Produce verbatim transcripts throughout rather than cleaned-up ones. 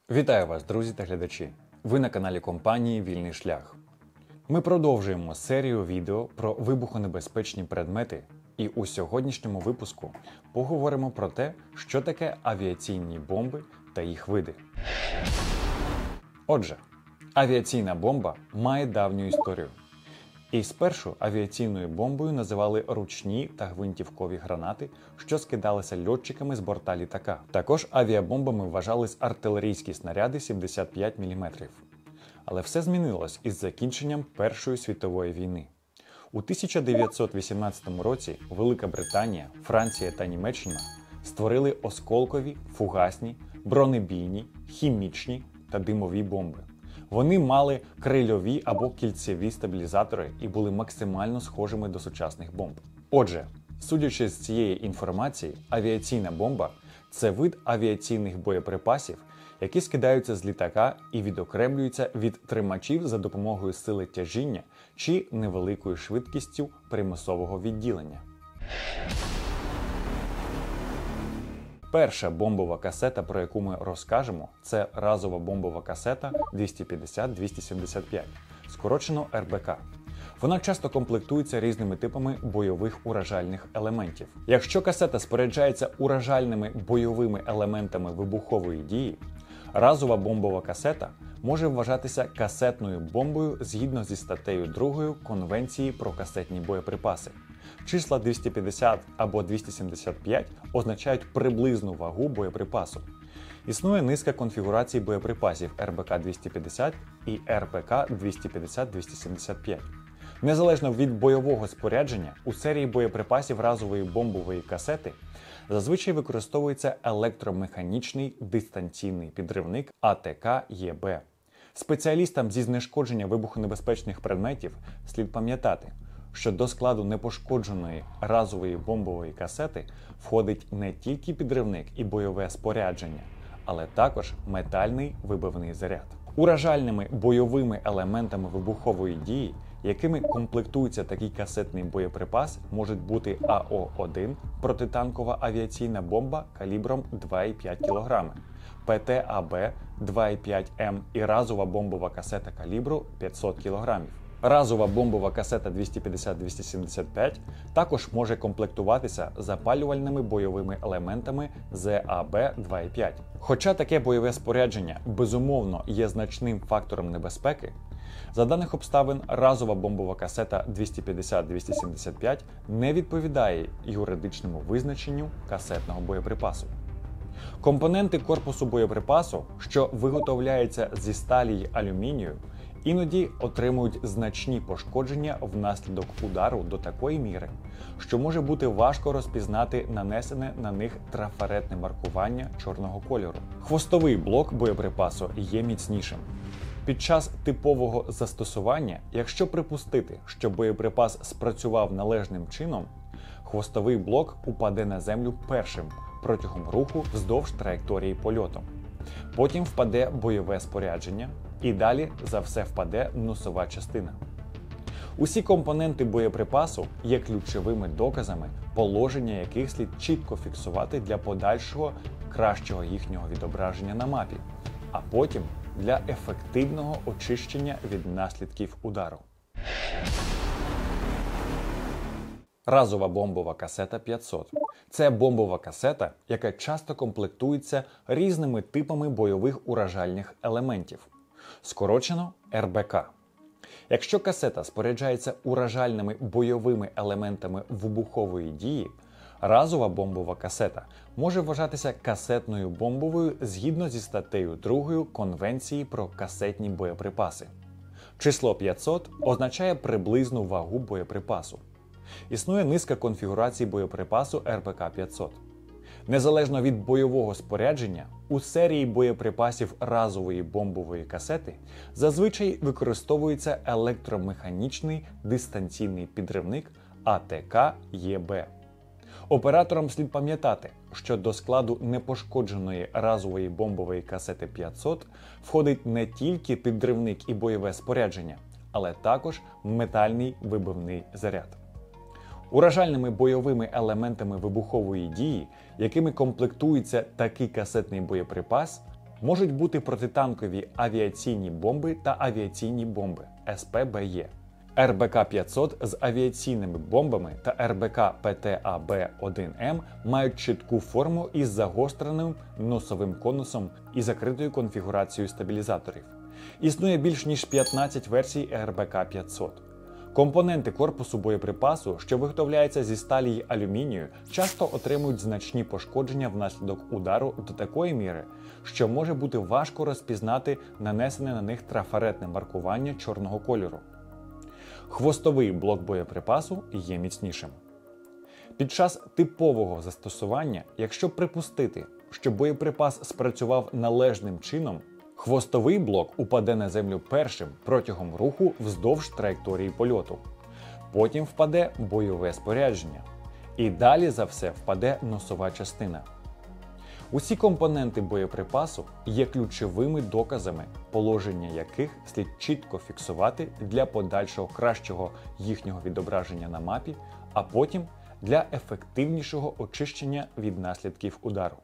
Вітаю вас, друзі та глядачі! Ви на каналі компанії Вільний шлях. Ми продовжуємо серію відео про вибухонебезпечні предмети, і у сьогоднішньому випуску поговоримо про те, що таке авіаційні бомби та їх види. Отже, авіаційна бомба має давню історію. І спершу авіаційною бомбою називали ручні та гвинтівкові гранати, що скидалися льотчиками з борта літака. Також авіабомбами вважались артилерійські снаряди сімдесят п'ять міліметрів. Але все змінилось із закінченням Першої світової війни. У тисяча дев'ятсот вісімнадцятому році Велика Британія, Франція та Німеччина створили осколкові, фугасні, бронебійні, хімічні та димові бомби. Вони мали крильові або кільцеві стабілізатори і були максимально схожими до сучасних бомб. Отже, судячи з цієї інформації, авіаційна бомба – це вид авіаційних боєприпасів, які скидаються з літака і відокремлюються від тримачів за допомогою сили тяжіння чи невеликою швидкістю примусового відділення. Перша бомбова касета, про яку ми розкажемо, це разова бомбова касета двісті п'ятдесят двісті сімдесят п'ять, скорочено ер бе ка. Вона часто комплектується різними типами бойових уражальних елементів. Якщо касета споряджається уражальними бойовими елементами вибухової дії, разова бомбова касета може вважатися касетною бомбою згідно зі статтею другою Конвенції про касетні боєприпаси. Числа двісті п'ятдесят або двісті сімдесят п'ять означають приблизну вагу боєприпасу. Існує низка конфігурацій боєприпасів ер бе ка двісті п'ятдесят і ер бе ка двісті п'ятдесят двісті сімдесят п'ять. Незалежно від бойового спорядження, у серії боєприпасів разової бомбової касети зазвичай використовується електромеханічний дистанційний підривник а те ка є бе. Спеціалістам зі знешкодження вибухонебезпечних предметів слід пам'ятати, що до складу непошкодженої разової бомбової касети входить не тільки підривник і бойове спорядження, але також метальний вибивний заряд. Уражальними бойовими елементами вибухової дії, якими комплектується такий касетний боєприпас, можуть бути а о один – протитанкова авіаційна бомба калібром два і п'ять кілограми, пе те а бе два і п'ять ем і разова бомбова касета калібру п'ятсот кілограмів. Разова бомбова касета двісті п'ятдесят двісті сімдесят п'ять також може комплектуватися запалювальними бойовими елементами зет а бе два і п'ять. Хоча таке бойове спорядження, безумовно, є значним фактором небезпеки, за даних обставин разова бомбова касета двісті п'ятдесят двісті сімдесят п'ять не відповідає юридичному визначенню касетного боєприпасу. Компоненти корпусу боєприпасу, що виготовляються зі сталі й алюмінію, іноді отримують значні пошкодження внаслідок удару до такої міри, що може бути важко розпізнати нанесене на них трафаретне маркування чорного кольору. Хвостовий блок боєприпасу є міцнішим. Під час типового застосування, якщо припустити, що боєприпас спрацював належним чином, хвостовий блок упаде на землю першим протягом руху вздовж траєкторії польоту. Потім впаде бойове спорядження, і далі за все впаде носова частина. Усі компоненти боєприпасу є ключовими доказами, положення яких слід чітко фіксувати для подальшого кращого їхнього відображення на мапі, а потім для ефективного очищення від наслідків удару. Разова бомбова касета п'ятсот. Це бомбова касета, яка часто комплектується різними типами бойових уражальних елементів. Скорочено ер бе ка. Якщо касета споряджається уражальними бойовими елементами вибухової дії, разова бомбова касета може вважатися касетною бомбовою згідно зі статтею другою Конвенції про касетні боєприпаси. Число п'ятсот означає приблизну вагу боєприпасу. Існує низка конфігурацій боєприпасу ер бе ка п'ятсот. Незалежно від бойового спорядження, у серії боєприпасів разової бомбової касети зазвичай використовується електромеханічний дистанційний підривник а те ка є бе. Операторам слід пам'ятати, що до складу непошкодженої разової бомбової касети п'ятсот входить не тільки підривник і бойове спорядження, але також метальний вибивний заряд. Уражальними бойовими елементами вибухової дії, якими комплектується такий касетний боєприпас, можуть бути протитанкові авіаційні бомби та авіаційні бомби ес пе бе є. ер бе ка п'ятсот з авіаційними бомбами та ер бе ка пе те а бе один ем мають чітку форму із загостреним носовим конусом і закритою конфігурацією стабілізаторів. Існує більш ніж п'ятнадцять версій ер бе ка п'ятсот. Компоненти корпусу боєприпасу, що виготовляються зі сталі й алюмінію, часто отримують значні пошкодження внаслідок удару до такої міри, що може бути важко розпізнати нанесене на них трафаретне маркування чорного кольору. Хвостовий блок боєприпасу є міцнішим. Під час типового застосування, якщо припустити, що боєприпас спрацював належним чином, хвостовий блок упаде на землю першим протягом руху вздовж траєкторії польоту. Потім впаде бойове спорядження. І далі за все впаде носова частина. Усі компоненти боєприпасу є ключовими доказами, положення яких слід чітко фіксувати для подальшого кращого їхнього відображення на мапі, а потім для ефективнішого очищення від наслідків удару.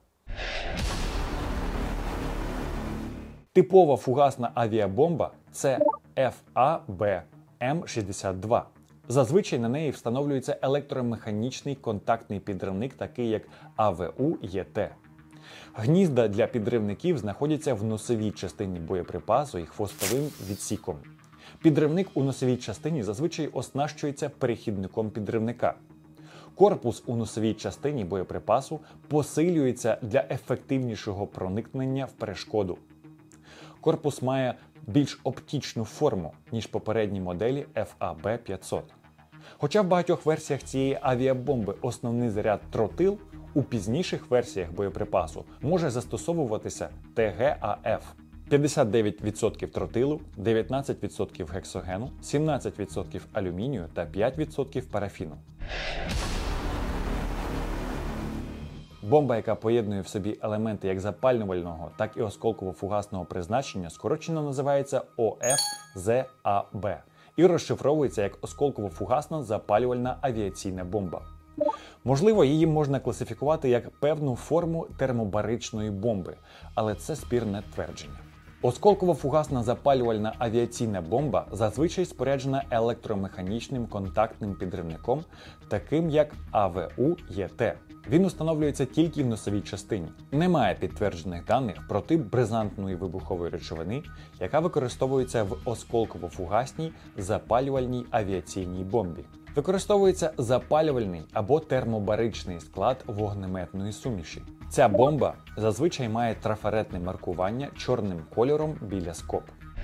Типова фугасна авіабомба – це еф а бе ем шістдесят два. Зазвичай на неї встановлюється електромеханічний контактний підривник, такий як а ве у є те. Гнізда для підривників знаходяться в носовій частині боєприпасу і хвостовим відсіком. Підривник у носовій частині зазвичай оснащується перехідником підривника. Корпус у носовій частині боєприпасу посилюється для ефективнішого проникнення в перешкоду. Корпус має більш оптічну форму, ніж попередні моделі еф а бе п'ятсот. Хоча в багатьох версіях цієї авіабомби основний заряд тротил, у пізніших версіях боєприпасу може застосовуватися те ге а еф. п'ятдесят дев'ять відсотків тротилу, дев'ятнадцять відсотків гексогену, сімнадцять відсотків алюмінію та п'ять відсотків парафіну. Бомба, яка поєднує в собі елементи як запалювального, так і осколково-фугасного призначення, скорочено називається о еф зет а бе і розшифровується як осколково-фугасна запалювальна авіаційна бомба. Можливо, її можна класифікувати як певну форму термобаричної бомби, але це спірне твердження. Осколково-фугасна запалювальна авіаційна бомба зазвичай споряджена електромеханічним контактним підривником, таким як а ве у є те. Він установлюється тільки в носовій частині. Немає підтверджених даних про тип бризантної вибухової речовини, яка використовується в осколково-фугасній запалювальній авіаційній бомбі. Використовується запалювальний або термобаричний склад вогнеметної суміші. Ця бомба зазвичай має трафаретне маркування чорним кольором біля скоб.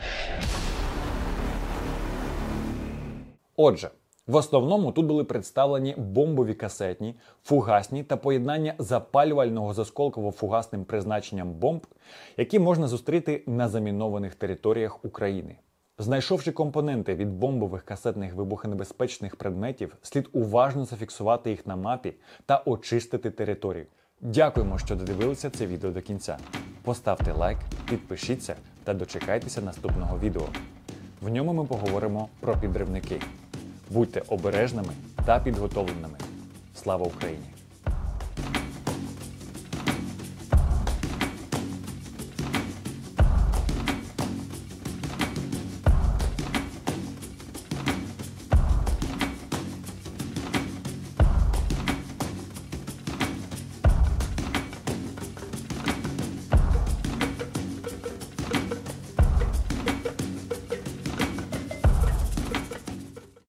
Отже, в основному тут були представлені бомбові касетні, фугасні та поєднання запалювального з осколково-фугасним призначенням бомб, які можна зустріти на замінованих територіях України. Знайшовши компоненти від бомбових касетних вибухонебезпечних предметів, слід уважно зафіксувати їх на мапі та очистити територію. Дякуємо, що додивилися це відео до кінця. Поставте лайк, підпишіться та дочекайтеся наступного відео. В ньому ми поговоримо про підривники. Будьте обережними та підготовленими. Слава Україні!